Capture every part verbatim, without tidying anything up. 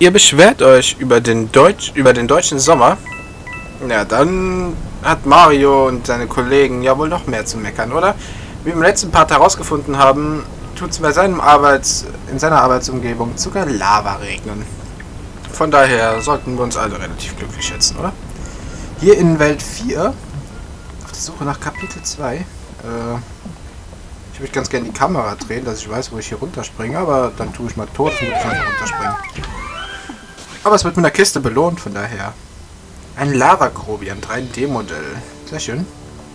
Ihr beschwert euch über den Deutsch, über den deutschen Sommer? Ja, dann hat Mario und seine Kollegen ja wohl noch mehr zu meckern, oder? Wie wir im letzten Part herausgefunden haben, tut es bei seinem Arbeits, in seiner Arbeitsumgebung sogar Lava regnen. Von daher sollten wir uns alle relativ glücklich schätzen, oder? Hier in Welt vier, auf der Suche nach Kapitel zwei, äh, ich würde ganz gerne die Kamera drehen, dass ich weiß, wo ich hier runterspringe, aber dann tue ich mal tot und würde ich einfach runterspringen. Aber es wird mit einer Kiste belohnt, von daher. Ein Lava-Grobi, ein drei D Modell. Sehr schön.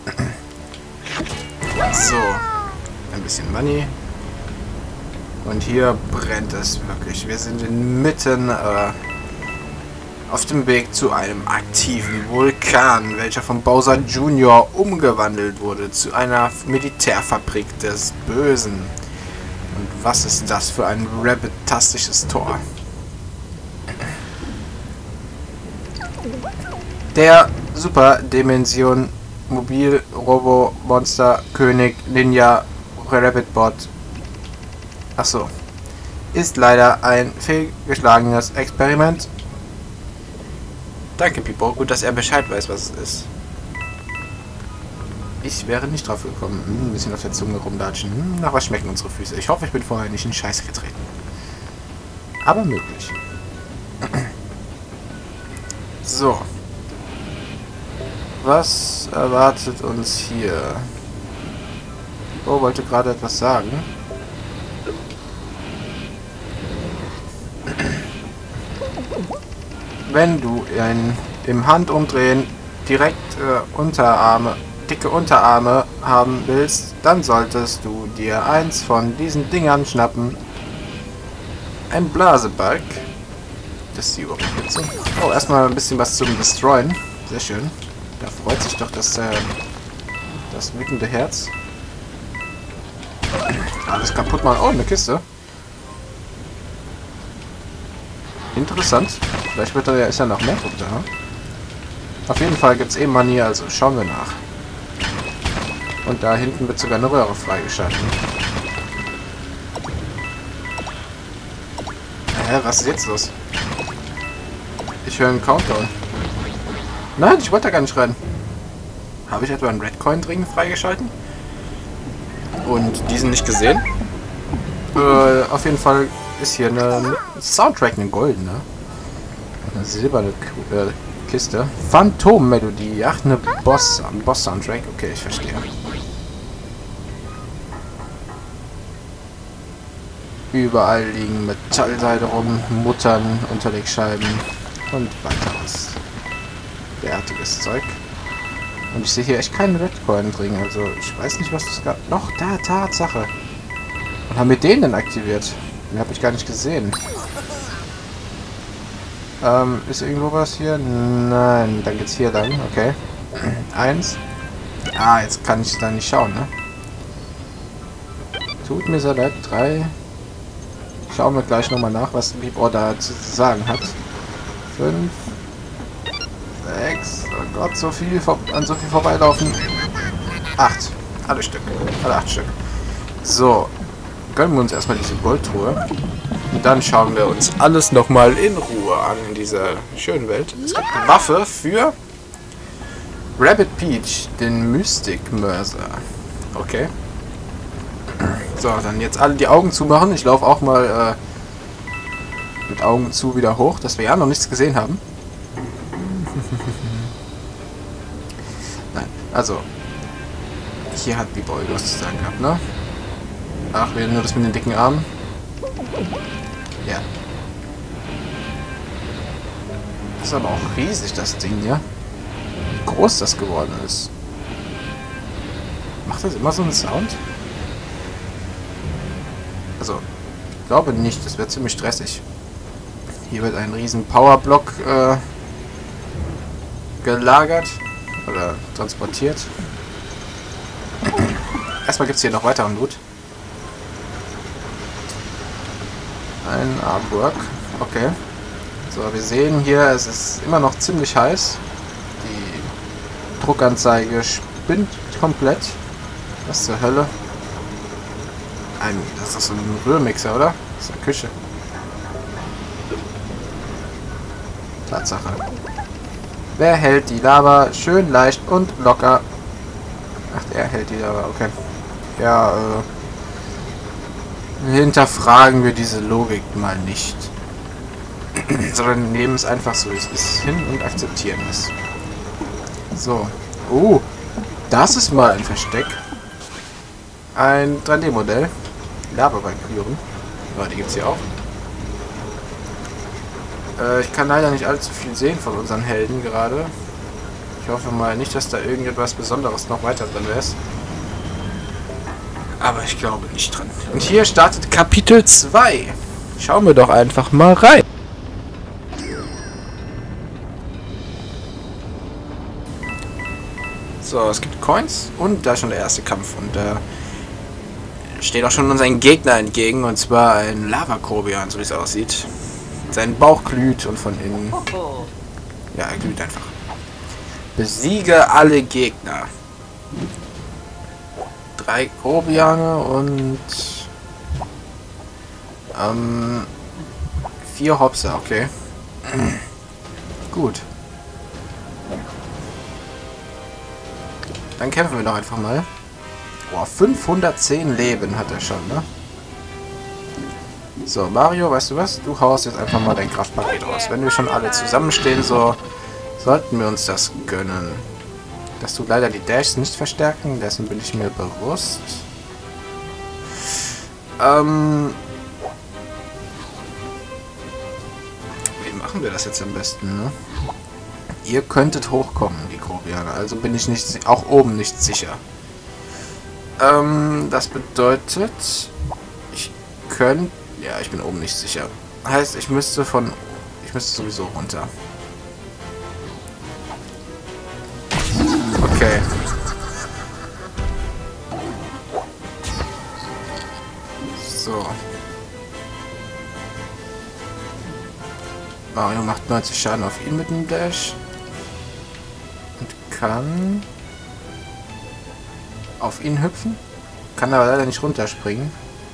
So. Ein bisschen Money. Und hier brennt es wirklich. Wir sind inmitten äh, auf dem Weg zu einem aktiven Vulkan, welcher von Bowser Junior umgewandelt wurde zu einer Militärfabrik des Bösen. Und was ist das für ein Rabbit-tastisches Tor? Der Super Dimension Mobil Robo Monster König Ninja Rabbit Bot. Achso. Ist leider ein fehlgeschlagenes Experiment. Danke, Pipo. Gut, dass er Bescheid weiß, was es ist. Ich wäre nicht drauf gekommen. Hm, ein bisschen auf der Zunge rumlatschen. Hm, nach was schmecken unsere Füße? Ich hoffe, ich bin vorher nicht in Scheiße getreten. Aber möglich. So. Was erwartet uns hier? Oh, wollte gerade etwas sagen. Wenn du ein, im Handumdrehen direkt äh, Unterarme, dicke Unterarme haben willst, dann solltest du dir eins von diesen Dingern schnappen. Ein Blasebalg. Das ist die Übersetzung. Oh, erstmal ein bisschen was zum Destroyen. Sehr schön. Da freut sich doch das, äh, das wütende Herz. Alles kaputt machen. Oh, eine Kiste. Interessant. Vielleicht wird da ja, ist ja noch mehr Druck da. Auf jeden Fall gibt es eh Money, also schauen wir nach. Und da hinten wird sogar eine Röhre freigeschalten. Hä, was ist jetzt los? Ich höre einen Countdown. Nein, ich wollte da gar nicht rein. Habe ich etwa einen Redcoin-Ring freigeschalten? Und diesen nicht gesehen? Äh, auf jeden Fall ist hier eine Soundtrack, eine goldene. Eine silberne äh, Kiste. Phantom-Melodie. Ach, eine Boss, ein Boss-Soundtrack. Okay, ich verstehe. Überall liegen Metallseile rum, Muttern, Unterlegscheiben und weiteres derartiges Zeug. Und ich sehe hier echt keinen Redcoin-Ring, also ich weiß nicht, was das gab. Noch, da, Tatsache. Und haben wir den denn aktiviert? Den habe ich gar nicht gesehen. Ähm, ist irgendwo was hier? Nein, dann geht's hier lang, okay. Eins. Ah, jetzt kann ich da nicht schauen, ne? Tut mir sehr leid. Drei. Schauen wir gleich nochmal nach, was Pipo da zu sagen hat. Fünf. Sechs. Oh Gott, so viel an so viel vorbeilaufen. Acht. Alle Stück. Alle acht Stück. So. Gönnen wir uns erstmal diese Goldtruhe. Und dann schauen wir uns alles nochmal in Ruhe an in dieser schönen Welt. Es gibt eine Waffe für Rabbit Peach, den Mystic Mörser. Okay. So, dann jetzt alle die Augen zumachen. Ich laufe auch mal äh, mit Augen zu wieder hoch, dass wir ja noch nichts gesehen haben. Nein, also hier hat die Boy was zu sagen gehabt, ne? Ach, wir nur das mit den dicken Armen. Ja. Das ist aber auch riesig, das Ding, ja? Wie groß das geworden ist. Macht das immer so einen Sound? Also, ich glaube nicht. Das wird ziemlich stressig. Hier wird ein riesen Powerblock äh, gelagert oder transportiert. Erstmal gibt es hier noch weiteren Loot. Ein Artwork. Okay. So, wir sehen hier, es ist immer noch ziemlich heiß. Die Druckanzeige spinnt komplett. Was zur Hölle? Ein, das ist so ein Rührmixer, oder? Das ist eine Küche. Tatsache. Wer hält die Lava schön leicht und locker? Ach, er hält die Lava, okay. Ja, äh... hinterfragen wir diese Logik mal nicht. Sondern nehmen es einfach so, wie es ist, hin und akzeptieren es. So. Oh, das ist mal ein Versteck. Ein drei D-Modell. Lava-Valkyren. Ja, die gibt es hier auch. Äh, ich kann leider nicht allzu viel sehen von unseren Helden gerade. Ich hoffe mal nicht, dass da irgendetwas Besonderes noch weiter drin ist. Aber ich glaube nicht dran. Und hier startet Kapitel zwei. Schauen wir doch einfach mal rein. So, es gibt Coins und da ist schon der erste Kampf. Und da äh, steht auch schon unseren Gegner entgegen. Und zwar ein Lava-Grobian, so wie es aussieht. Sein Bauch glüht und von innen... Ja, er glüht einfach. Besiege alle Gegner. Drei Grobiane und... Ähm... Vier Hopser, okay. Gut. Dann kämpfen wir doch einfach mal. Boah, fünfhundertzehn Leben hat er schon, ne? So, Mario, weißt du was? Du haust jetzt einfach mal dein Kraftpaket raus. Wenn wir schon alle zusammenstehen, so sollten wir uns das gönnen. Das tut leider die Dashs nicht verstärken, dessen bin ich mir bewusst. Ähm... Wie machen wir das jetzt am besten, ne? Ihr könntet hochkommen, die Grobianer. Also bin ich nicht, auch oben nicht sicher. Ähm, das bedeutet, ich könnte, ja, ich bin oben nicht sicher. Heißt, ich müsste von, ich müsste sowieso runter. Okay. So. Mario macht neunzig Schaden auf ihn mit dem Dash. Und kann auf ihn hüpfen. Kann aber leider nicht runterspringen.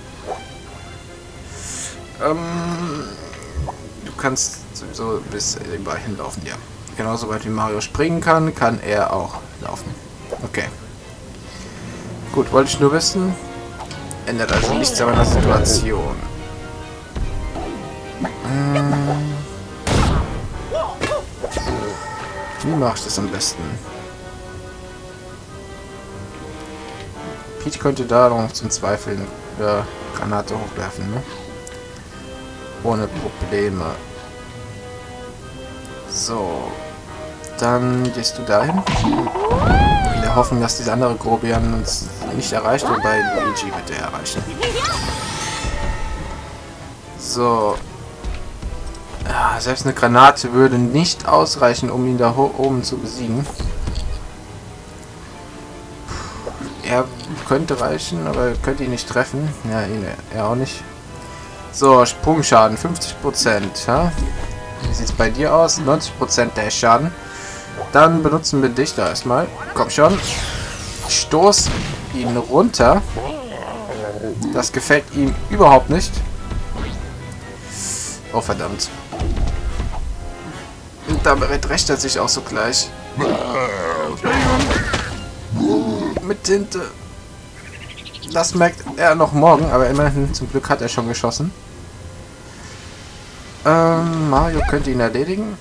Ähm, du kannst sowieso bis überall hinlaufen, ja. Genauso weit wie Mario springen kann, kann er auch laufen. Okay. Gut, wollte ich nur wissen. Ändert also nichts an meiner Situation. Hm. Wie mache ich das am besten? Peach könnte da noch zum Zweifel eine Granate hochwerfen, ne? Ohne Probleme. So. Dann gehst du dahin. In der Hoffnung, dass diese andere Grobian uns nicht erreicht, wobei Luigi wird er erreichen. So. Ja, selbst eine Granate würde nicht ausreichen, um ihn da oben zu besiegen. Er könnte reichen, aber er könnte ihn nicht treffen. Ja, ihn er auch nicht. So, Sprungschaden fünfzig Prozent. Ja? Wie sieht es bei dir aus? neunzig Prozent der Schaden. Dann benutzen wir dich da erstmal. Komm schon. Stoß ihn runter. Das gefällt ihm überhaupt nicht. Oh, verdammt. Und damit rächt er sich auch so gleich. Mit Tinte. Das merkt er noch morgen, aber immerhin zum Glück hat er schon geschossen. Ähm, Mario könnte ihn erledigen.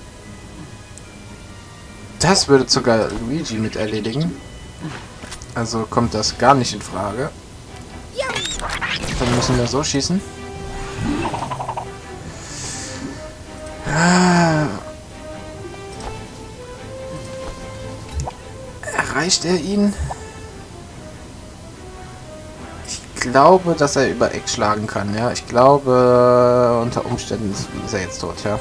Das würde sogar Luigi mit erledigen. Also kommt das gar nicht in Frage. Dann müssen wir so schießen. Erreicht er ihn? Ich glaube, dass er über Eck schlagen kann, ja. Ich glaube, unter Umständen ist, ist er jetzt tot, ja.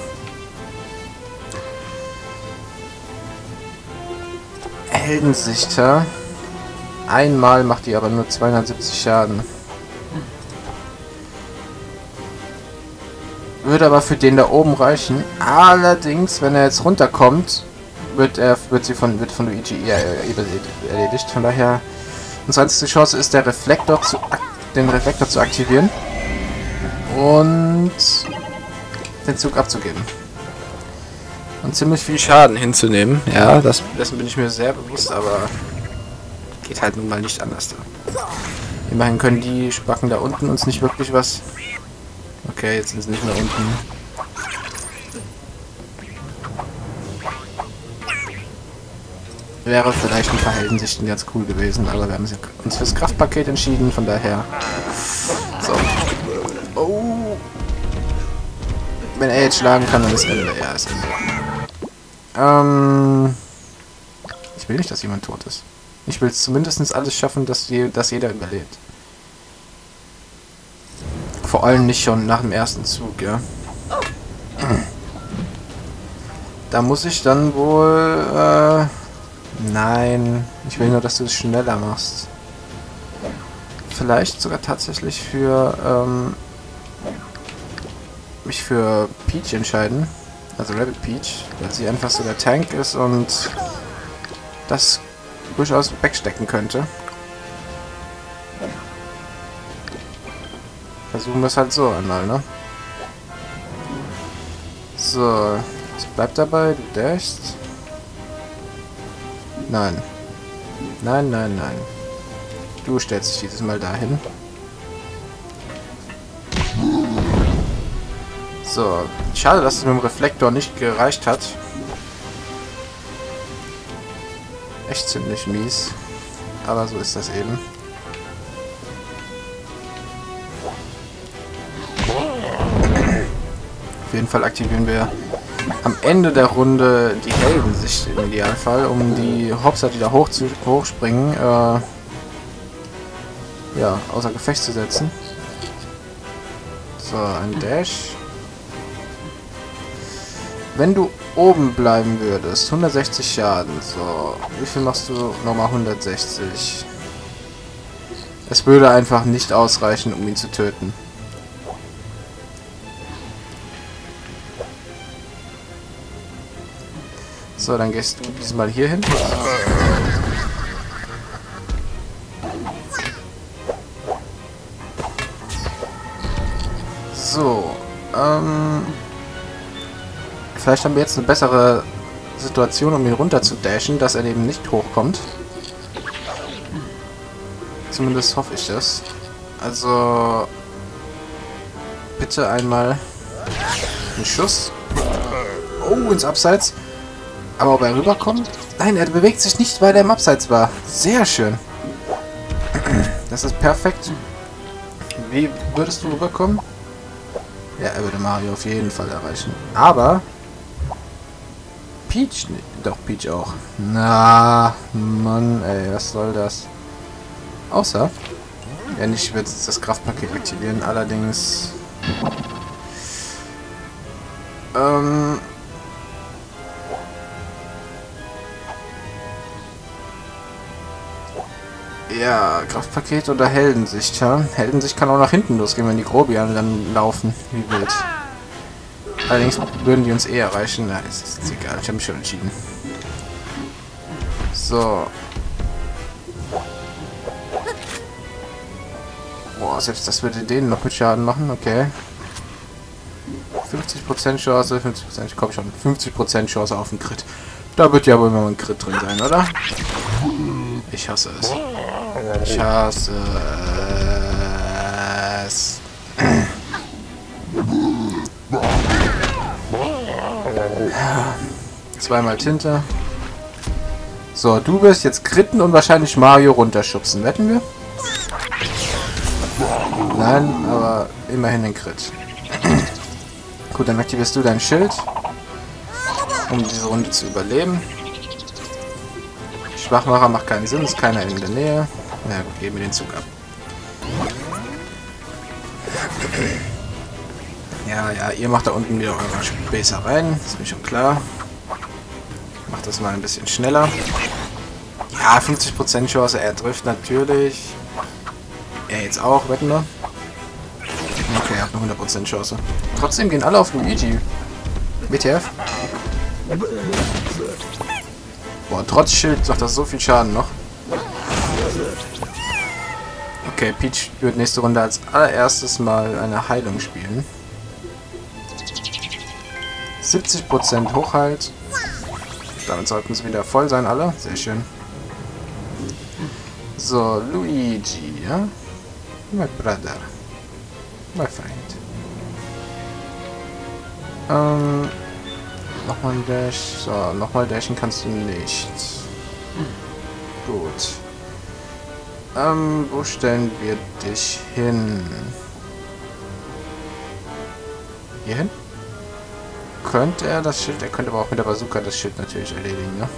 Heldensicht, ja. Einmal macht die aber nur zweihundertsiebzig Schaden. Würde aber für den da oben reichen. Allerdings, wenn er jetzt runterkommt, wird er wird sie von wird von Luigi eher erledigt. Von daher, unsere einzige Chance ist, der Reflektor zu den Reflektor zu aktivieren und den Zug abzugeben. und ziemlich viel Schaden hinzunehmen. Ja, das, dessen bin ich mir sehr bewusst, aber geht halt nun mal nicht anders da. Immerhin können die Spacken da unten uns nicht wirklich was... Okay, jetzt sind sie nicht mehr unten. Wäre vielleicht ein paar Heldensichten ganz cool gewesen, aber wir haben uns fürs Kraftpaket entschieden, von daher... So. Oh! Wenn er jetzt schlagen kann, dann ist Ende. Ja, ist Ende. Ähm... Ich will nicht, dass jemand tot ist. Ich will zumindest alles schaffen, dass, je, dass jeder überlebt. Vor allem nicht schon nach dem ersten Zug, ja. Da muss ich dann wohl... Äh, nein, ich will nur, dass du es schneller machst. Vielleicht sogar tatsächlich für... Ähm, mich für Peach entscheiden. Also Rabbit Peach, weil sie einfach so der Tank ist und das durchaus wegstecken könnte. Versuchen wir es halt so einmal, ne? So, es bleibt dabei, du dashst. Nein. Nein, nein, nein. Du stellst dich dieses Mal dahin. So, schade, dass es mit dem Reflektor nicht gereicht hat. Echt ziemlich mies. Aber so ist das eben. Auf jeden Fall aktivieren wir am Ende der Runde die Heldensicht im Idealfall, um die Hopser, die da hoch zu, hochspringen, äh, ja, außer Gefecht zu setzen. So, ein Dash. Wenn du oben bleiben würdest, hundertsechzig Schaden, so, wie viel machst du? Nochmal hundertsechzig. Es würde einfach nicht ausreichen, um ihn zu töten. So, dann gehst du diesmal hier hin. So, ähm... vielleicht haben wir jetzt eine bessere Situation, um ihn runter zu dashen, dass er eben nicht hochkommt. Zumindest hoffe ich das. Also... bitte einmal... einen Schuss. Oh, ins Abseits. Aber ob er rüberkommt? Nein, er bewegt sich nicht, weil er im Abseits war. Sehr schön. Das ist perfekt. Wie würdest du rüberkommen? Ja, er würde Mario auf jeden Fall erreichen. Aber... Peach nicht. Doch, Peach auch. Na, Mann, ey, was soll das? Außer... ja, ich würde das Kraftpaket aktivieren, allerdings... Ähm... Ja, Kraftpaket oder Heldensicht, ja? Heldensicht kann auch nach hinten losgehen, wenn die Grobian dann laufen. Wie wild. Allerdings würden die uns eh erreichen. Na, ist, ist egal, ich habe mich schon entschieden. So. Boah, selbst das würde denen noch mit Schaden machen, okay. fünfzig Prozent Chance, fünfzig Prozent, ich komme schon, fünfzig Prozent Chance auf einen Crit. Da wird ja wohl immer ein Crit drin sein, oder? Ich hasse es. Ich hasse es. Zweimal Tinte. So, du wirst jetzt kritten und wahrscheinlich Mario runterschubsen. Wetten wir? Nein, aber immerhin ein Crit. Gut, dann aktivierst du dein Schild, um diese Runde zu überleben. Schwachmacher macht keinen Sinn, ist keiner in der Nähe. Na gut, geben wir den Zug ab. Ja, ja, ihr macht da unten wieder eure Späße rein, ist mir schon klar. Macht das mal ein bisschen schneller. Ja, fünfzig Prozent Chance, er trifft natürlich. Er jetzt auch, wetten wir? Okay, er hat eine hundert Prozent Chance. Trotzdem gehen alle auf Luigi. W T F? Boah, trotz Schild macht das so viel Schaden noch. Okay, Peach wird nächste Runde als allererstes mal eine Heilung spielen. siebzig Prozent Hochhalt. Damit sollten sie wieder voll sein, alle. Sehr schön. So, Luigi, ja? My brother. My friend. Ähm, nochmal ein Dash. So, nochmal dashen kannst du nicht. Gut. Ähm, wo stellen wir dich hin? Hier hin? Könnte er das Schild, er könnte aber auch mit der Bazooka das Schild natürlich erledigen, ne?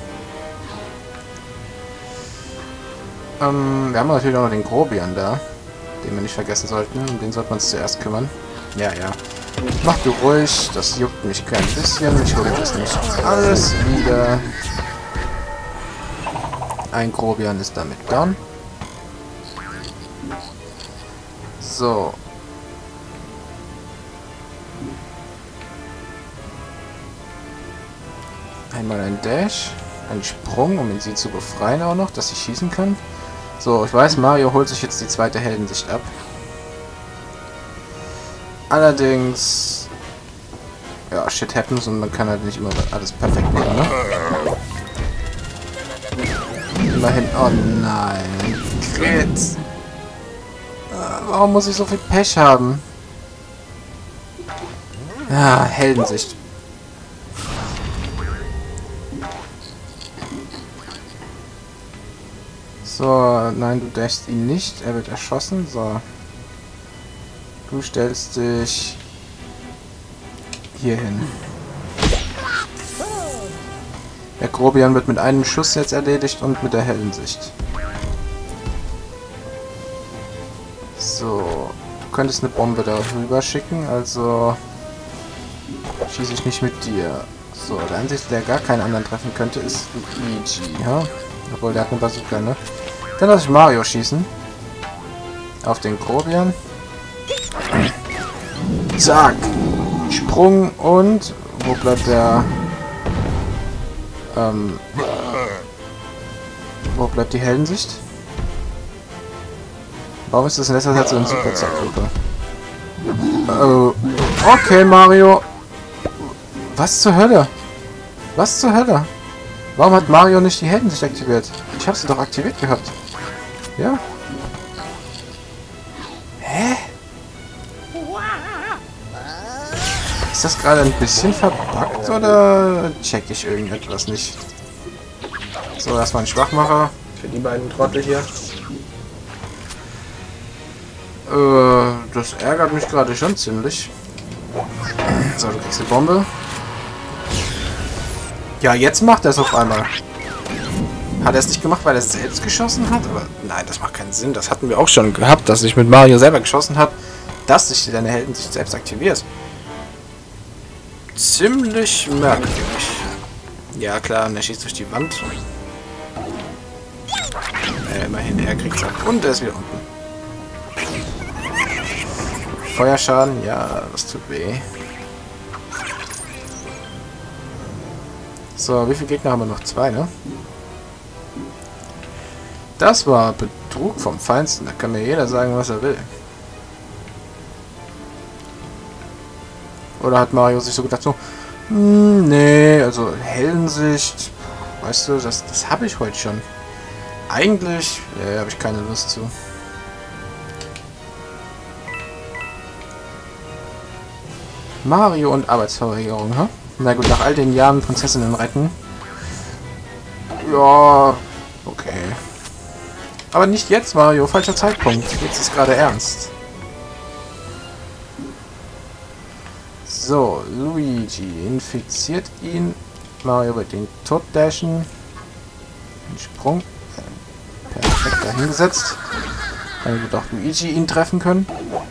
Ähm, wir haben natürlich auch noch den Grobian da, den wir nicht vergessen sollten, um den sollten wir uns zuerst kümmern. Ja, ja. Mach du ruhig, das juckt mich kein bisschen, ich hole das nicht alles wieder. Ein Grobian ist damit down. So. Einmal ein Dash, ein Sprung, um ihn sie zu befreien auch noch, dass sie schießen kann. So, ich weiß, Mario holt sich jetzt die zweite Heldensicht ab. Allerdings... Ja, shit happens und man kann halt nicht immer alles perfekt machen, ne? Immerhin... Oh nein... Crit! Warum muss ich so viel Pech haben? Ah, Heldensicht. So, nein, du dashst ihn nicht. Er wird erschossen. So. Du stellst dich hier hin. Der Grobian wird mit einem Schuss jetzt erledigt und mit der Heldensicht. So. Du könntest eine Bombe darüber schicken, also schieße ich nicht mit dir. So, der einzige, der gar keinen anderen treffen könnte, ist Luigi, ja? Obwohl, der hat eine Bazooka, ne? Dann lasse ich Mario schießen. Auf den Grobian. Zack. Sprung und... Wo bleibt der... Ähm... Wo bleibt die Heldensicht? Warum ist das in letzter Zeit so ein super Zackgruppe? Oh. Okay, Mario. Was zur Hölle? Was zur Hölle? Warum hat Mario nicht die Heldensicht aktiviert? Ich habe sie doch aktiviert gehabt. Ja? Hä? Ist das gerade ein bisschen verbuggt oder check ich irgendetwas nicht? So, erstmal ein Schwachmacher für die beiden Trottel hier. Äh, das ärgert mich gerade schon ziemlich. So, du kriegst eine Bombe. Ja, jetzt macht er es auf einmal. Hat er es nicht gemacht, weil er es selbst geschossen hat? Aber nein, das macht keinen Sinn. Das hatten wir auch schon gehabt, dass sich mit Mario selber geschossen hat, dass sich deine Helden sich selbst aktiviert. Ziemlich merkwürdig. Ja klar, und er schießt durch die Wand. Äh, immerhin, er kriegt es ab. Und er ist wieder unten. Feuerschaden, ja, das tut weh. So, wie viele Gegner haben wir noch? Zwei, ne? Das war Betrug vom Feinsten. Da kann mir jeder sagen, was er will. Oder hat Mario sich so gedacht, so, hm, nee, also Heldensicht, weißt du, das, das habe ich heute schon. Eigentlich äh, habe ich keine Lust zu. Mario und Arbeitsverweigerung, ha? Na gut, nach all den Jahren Prinzessinnen retten. Ja, okay. Aber nicht jetzt, Mario. Falscher Zeitpunkt. Jetzt ist gerade ernst. So, Luigi infiziert ihn. Mario wird ihn tot dashen. Ein Sprung. Perfekt dahingesetzt. Dann wird auch Luigi ihn treffen können.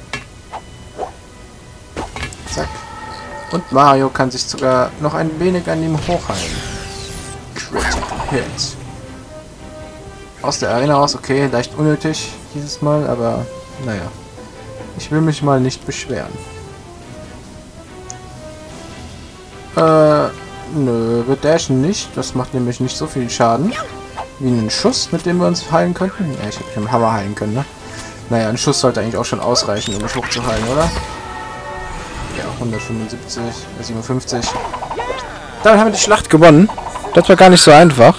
Zack. Und Mario kann sich sogar noch ein wenig an ihm hochheilen. Critical Hit. Aus der Arena raus, okay, leicht unnötig dieses Mal, aber naja. Ich will mich mal nicht beschweren. Äh, nö, wir dashen nicht. Das macht nämlich nicht so viel Schaden. Wie einen Schuss, mit dem wir uns heilen könnten. Ja, ich hätte mich mit dem Hammer heilen können, ne? Naja, ein Schuss sollte eigentlich auch schon ausreichen, um mich hochzuheilen, oder? Ja, hundertfünfundsiebzig, siebenundfünfzig. Damit haben wir die Schlacht gewonnen. Das war gar nicht so einfach.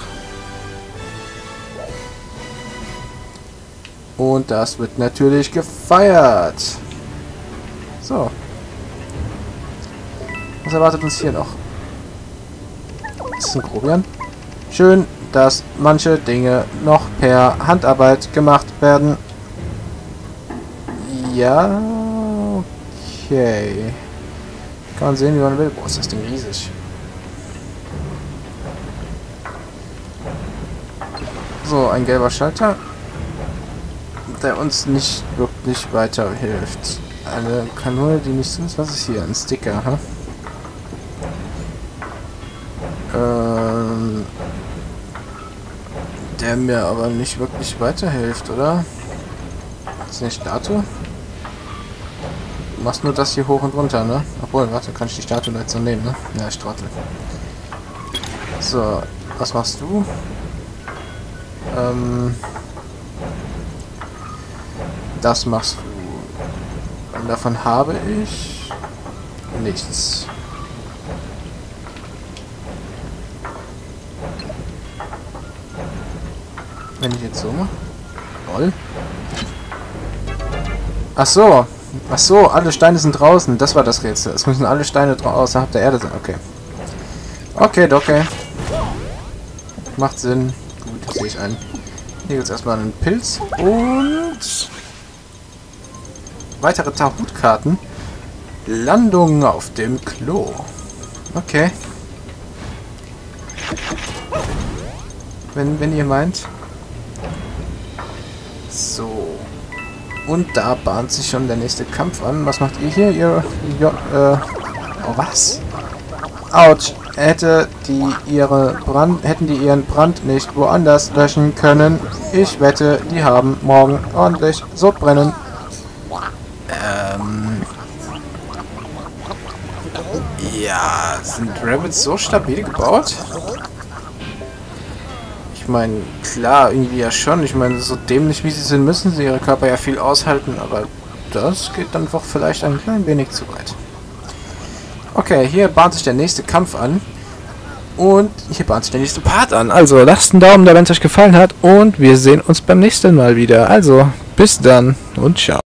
Und das wird natürlich gefeiert. So. Was erwartet uns hier noch? Das ist ein Grobian. Schön, dass manche Dinge noch per Handarbeit gemacht werden. Ja, okay. Kann man sehen, wie man will. Boah, ist das Ding riesig. So, ein gelber Schalter, der uns nicht wirklich weiterhilft. Eine Kanone, die nicht so ist. Was ist hier? Ein Sticker, ha? Ähm, der mir aber nicht wirklich weiterhilft, oder? Ist eine Statue? Du machst nur das hier hoch und runter, ne? Obwohl, warte, kann ich die Statue jetzt so nehmen, ne? Ja, ich trottel. So, was machst du? Ähm, das machst du. Und davon habe ich nichts. Wenn ich jetzt so mache. Toll. Ach so. Ach so, alle Steine sind draußen. Das war das Rätsel. Es müssen alle Steine außerhalb der Erde sein. Okay. Okay, okay. Macht Sinn. Gut, das sehe ich ein. Hier gibt es erstmal einen Pilz. Und weitere Tarotkarten. Landung auf dem Klo. Okay. Wenn, wenn ihr meint. So. Und da bahnt sich schon der nächste Kampf an. Was macht ihr hier? Ihr... ihr äh, oh, was? Autsch. Hätte die ihre Brand... Hätten die ihren Brand nicht woanders löschen können. Ich wette, die haben morgen ordentlich Sodbrennen. Ähm... Ja, sind Rabbits so stabil gebaut? Ich meine, klar, irgendwie ja schon. Ich meine, so dämlich wie sie sind, müssen sie ihre Körper ja viel aushalten, aber das geht dann doch vielleicht ein klein wenig zu weit. Okay, hier bahnt sich der nächste Kampf an. Und hier bahnt sich der nächste Part an. Also, lasst einen Daumen da, wenn es euch gefallen hat. Und wir sehen uns beim nächsten Mal wieder. Also, bis dann und ciao.